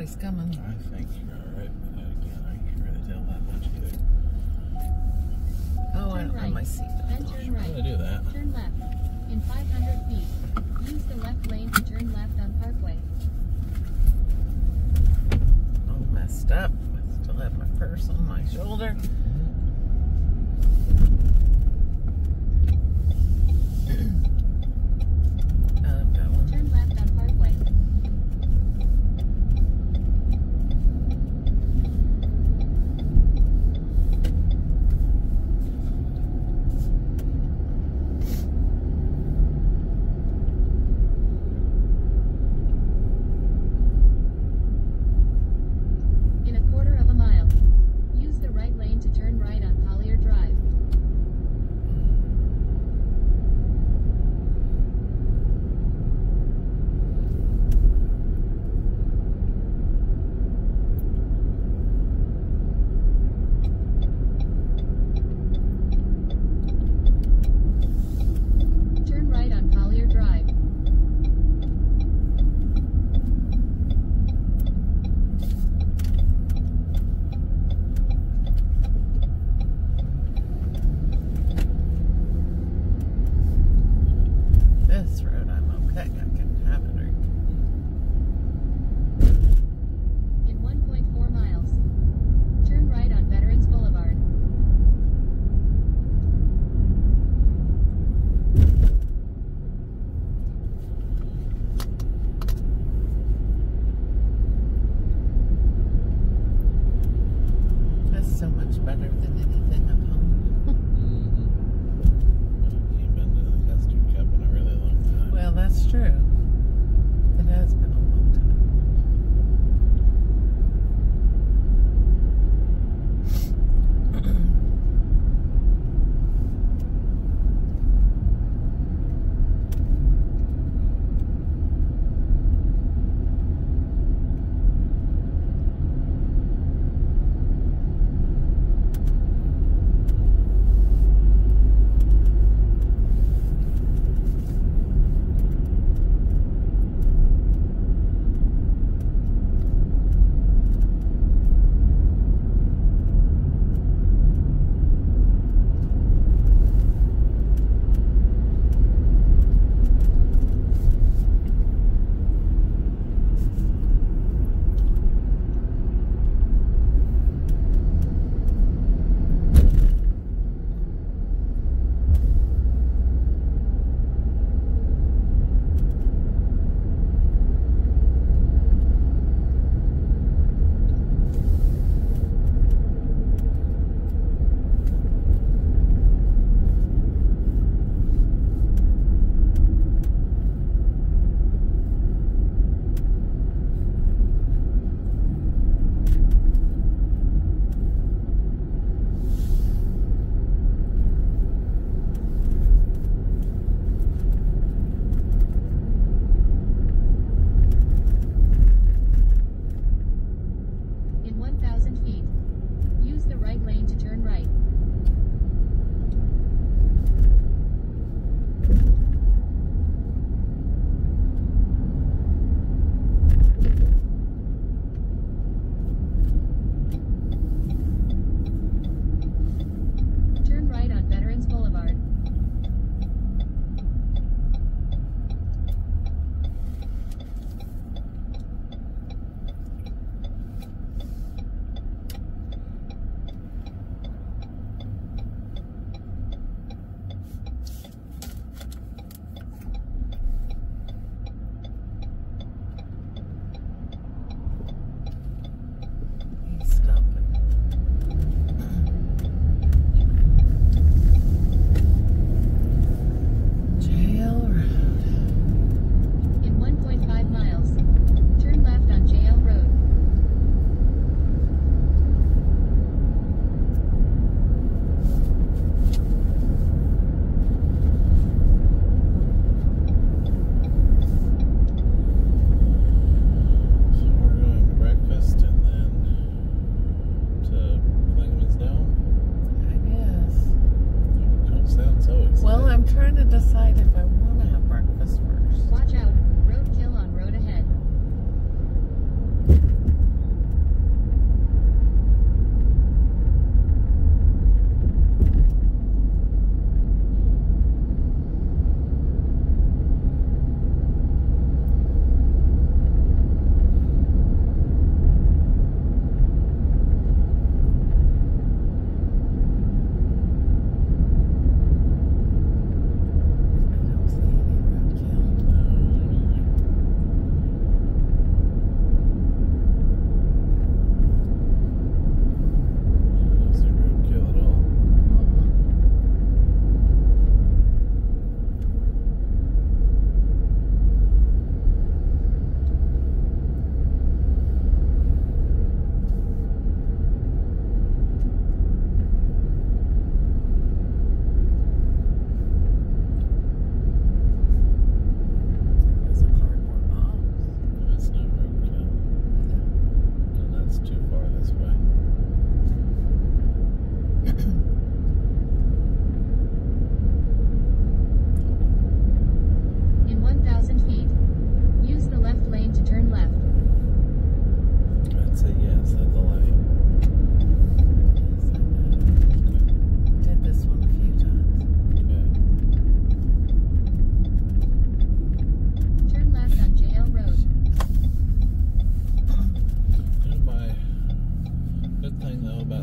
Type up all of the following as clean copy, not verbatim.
he's coming. I think you're alright, but again, I can't really tell that much either. Oh, I don't have my seatbelt. Then turn right. I'm gonna do that. Turn left. In 500 feet, use the left lane to turn left on Parkway. All messed up. I still have my purse on my shoulder. Turn left on Parkway. In a quarter of a mile, use the right lane to turn right on Collier Drive. Turn right on Collier Drive. This road, I'm okay. I can have it. In 1.4 miles, turn right on Veterans Boulevard. That's so much better than anything at home. I haven't been to the Custard Cup in a really long time. Well, that's true. It has been a long time.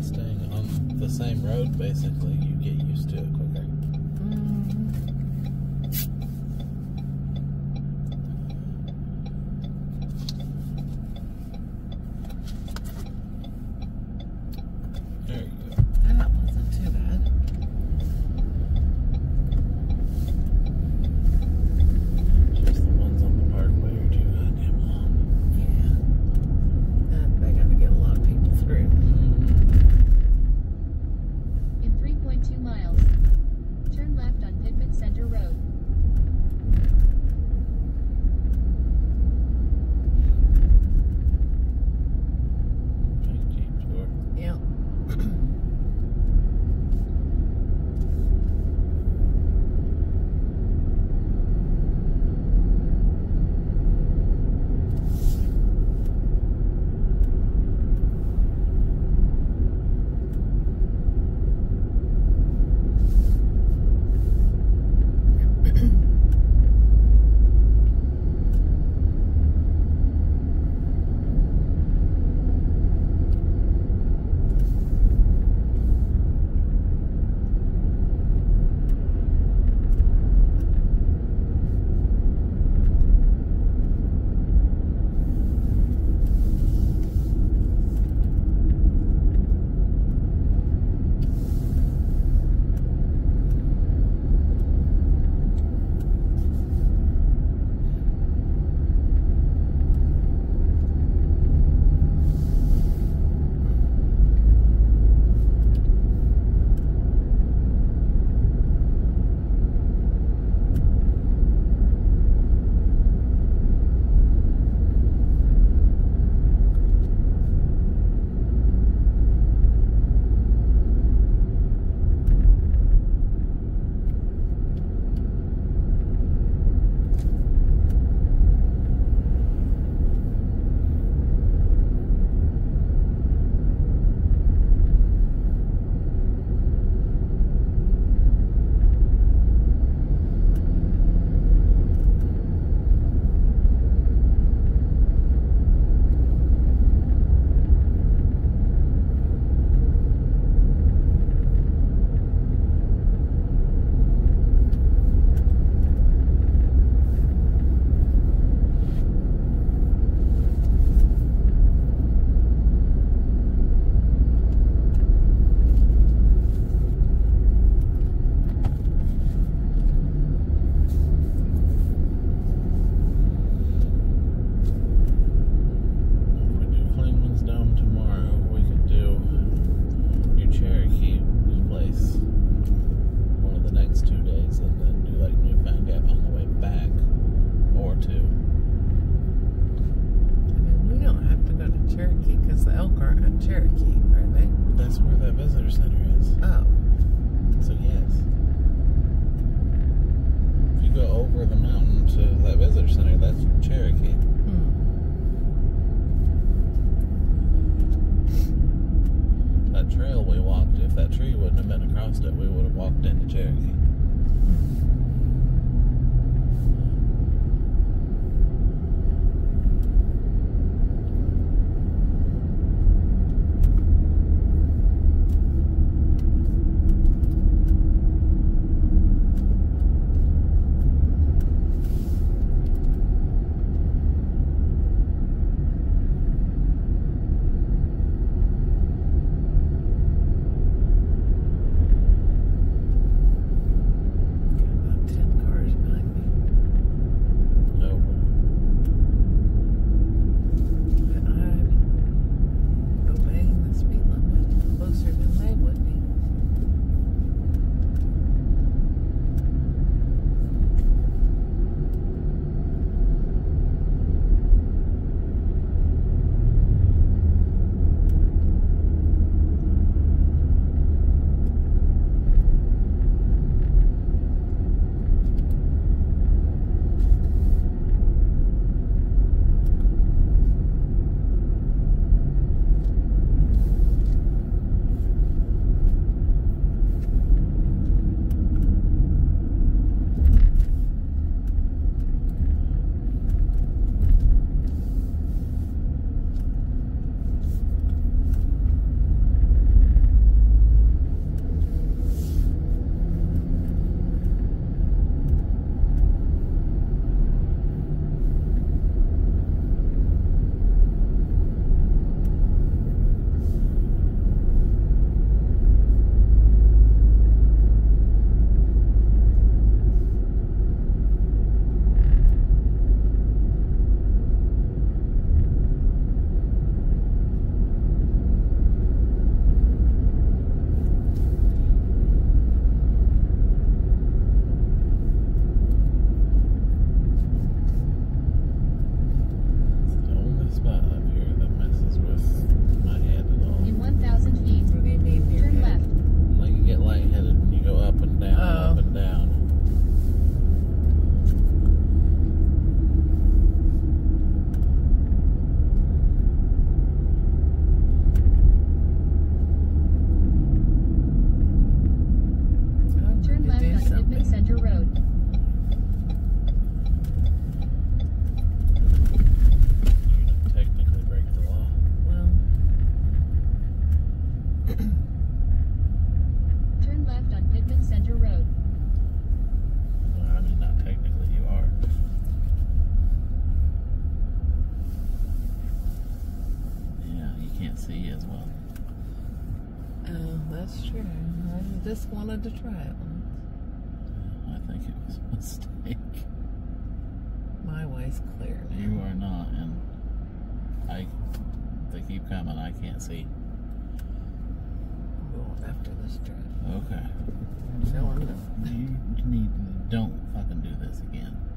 staying on the same road, basically, you get used to it quicker. There you go. That wasn't too bad. Just the ones on the parkway are too goddamn long. Yeah. They gotta get a lot of people through. In 3.2 miles, turn left on Pittman Center Road. Big Jeep tour. Yep. If we do Clingman's Dome tomorrow, we could do New Cherokee place one of the next 2 days and then do like Newfound Gap on the way back or two. I mean, we don't have to go to Cherokee because the elk aren't at Cherokee, are they? That's where that visitor center is. Oh. So yes. If you go over the mountain to that visitor center, that's Cherokee. That trail we walked, if that tree wouldn't have been across it, we would have walked into Cherokee. Yeah, can't see as well. Oh, that's true. I just wanted to try it once. I think it was a mistake. My way's clear now. You are not, and they keep coming. I can't see. I'm going after this truck. Okay. Showing them. You don't fucking do this again.